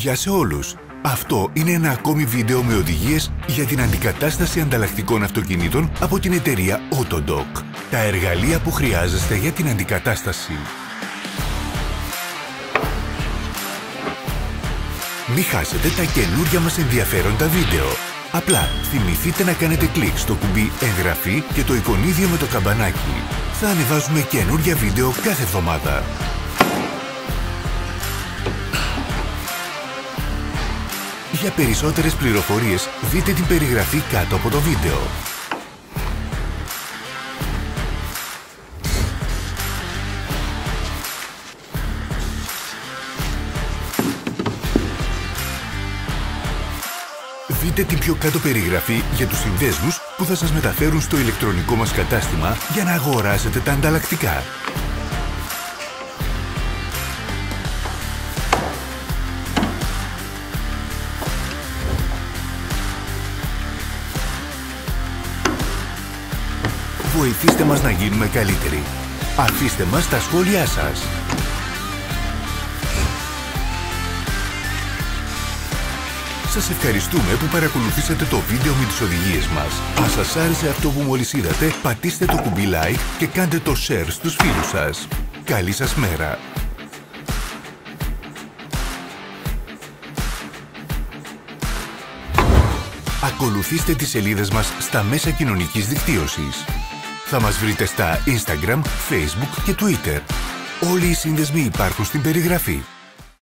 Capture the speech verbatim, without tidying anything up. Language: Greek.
Γεια σε όλους! Αυτό είναι ένα ακόμη βίντεο με οδηγίες για την αντικατάσταση ανταλλακτικών αυτοκινήτων από την εταιρεία Autodoc. Τα εργαλεία που χρειάζεστε για την αντικατάσταση. Μην χάσετε τα καινούργια μας ενδιαφέροντα βίντεο. Απλά θυμηθείτε να κάνετε κλικ στο κουμπί εγγραφή και το εικονίδιο με το καμπανάκι. Θα ανεβάζουμε καινούργια βίντεο κάθε εβδομάδα. Για περισσότερες πληροφορίες δείτε την περιγραφή κάτω από το βίντεο. Δείτε την πιο κάτω περιγραφή για τους συνδέσμους που θα σας μεταφέρουν στο ηλεκτρονικό μας κατάστημα για να αγοράσετε τα ανταλλακτικά. Βοηθήστε μας να γίνουμε καλύτεροι. Αφήστε μας τα σχόλιά σας. Σας ευχαριστούμε που παρακολουθήσατε το βίντεο με τις οδηγίες μας. Αν σας άρεσε αυτό που μόλις είδατε, πατήστε το κουμπί like και κάντε το share στους φίλους σας. Καλή σας μέρα! Ακολουθήστε τις σελίδες μας στα μέσα κοινωνικής δικτύωσης. Θα μας βρείτε στα Instagram, Facebook και Twitter. Όλοι οι σύνδεσμοι υπάρχουν στην περιγραφή.